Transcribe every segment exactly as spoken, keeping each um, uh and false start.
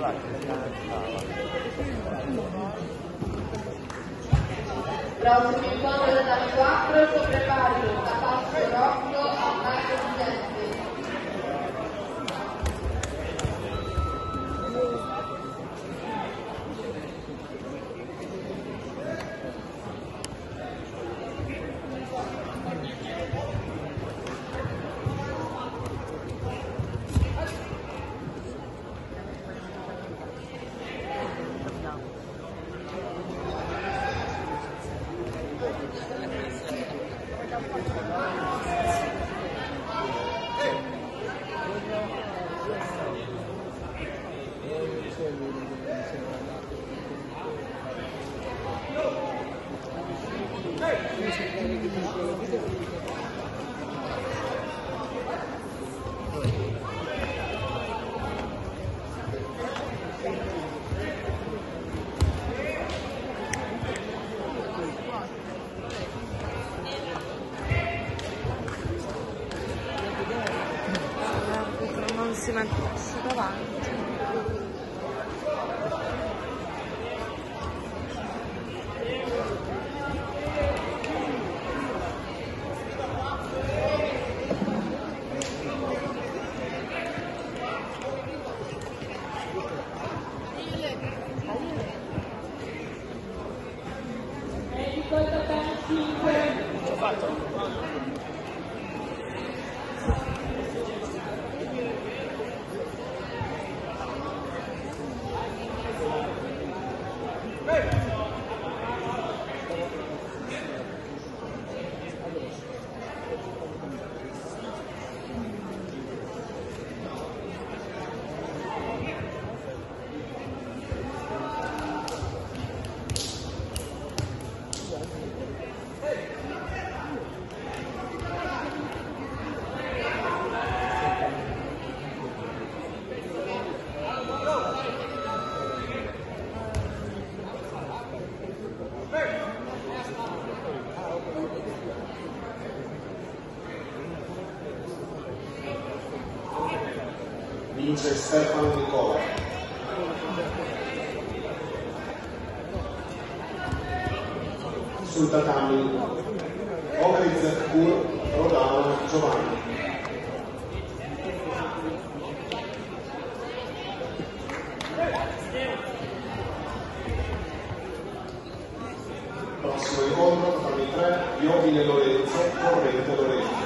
Prossimo incontro delle quattro, sopprepario da Passo Rocco a Marco Vigente. Non si mette davanti. L'ho fatto? Vince Stefano Nicola. Sul tatami Ogriz Kur Rodano Giovanni. Prossimo incontro tatami tre Iovine Lorenzo Corrente Lorenzo.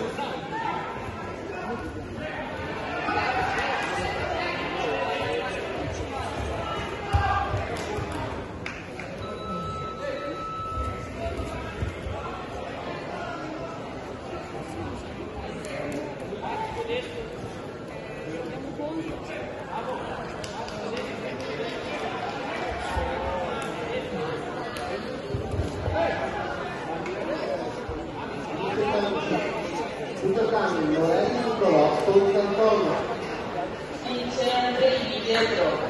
Intercambio Lorenzo Provotto Antonio. Vince Andrei Pietro.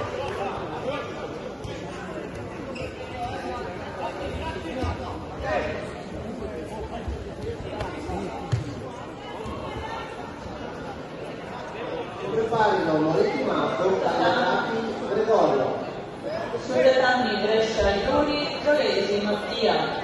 Preparino Moretti Marco, Cagliari Gregorio. Sul tatami Brescia Iuri, Troesi Mattia.